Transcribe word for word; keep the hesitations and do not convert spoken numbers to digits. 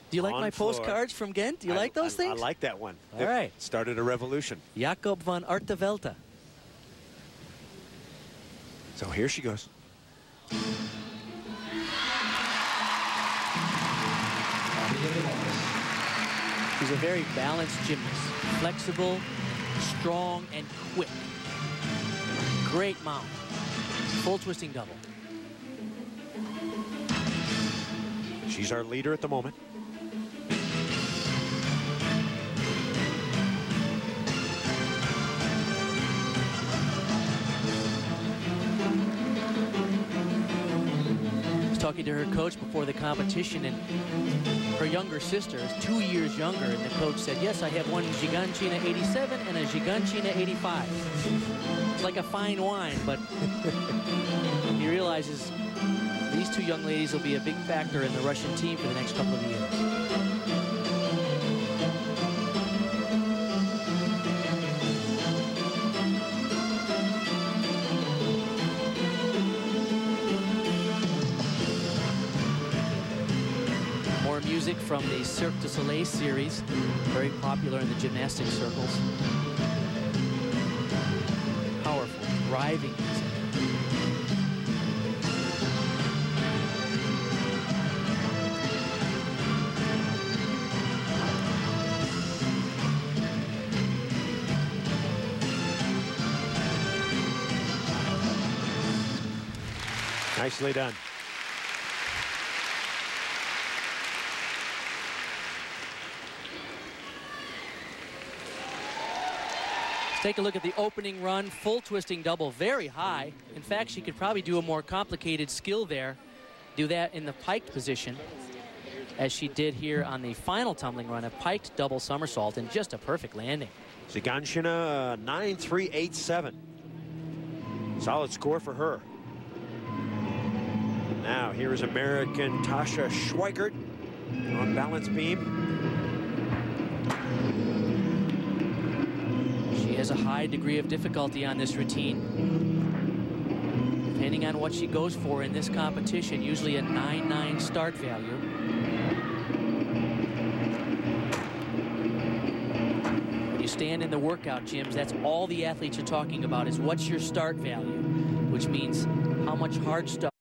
Do you like On my floor. postcards from Ghent? Do you I, like those I, things? I like that one. All It right. Started a revolution. Jakob van Artevelde. So here she goes. She's a very balanced gymnast. Flexible, strong, and quick. Great mount. Full twisting double. She's our leader at the moment. Talking to her coach before the competition, and her younger sister is two years younger, and the coach said, yes, I have one Gigantina eighty-seven and a Gigantina eighty-five. It's like a fine wine, but he realizes these two young ladies will be a big factor in the Russian team for the next couple of years. Music from the Cirque du Soleil series, very popular in the gymnastic circles. Powerful, driving music. Nicely done. Take a look at the opening run, full twisting double, very high. In fact, she could probably do a more complicated skill there, do that in the piked position, as she did here on the final tumbling run, a piked double somersault, and just a perfect landing. Gigantina, uh, nine three eight seven. Solid score for her. Now, here is American Tasha Schweikert on balance beam. She has a high degree of difficulty on this routine. Depending on what she goes for in this competition, usually a nine nine start value. When you stand in the workout gyms, that's all the athletes are talking about, is what's your start value, which means how much hard stuff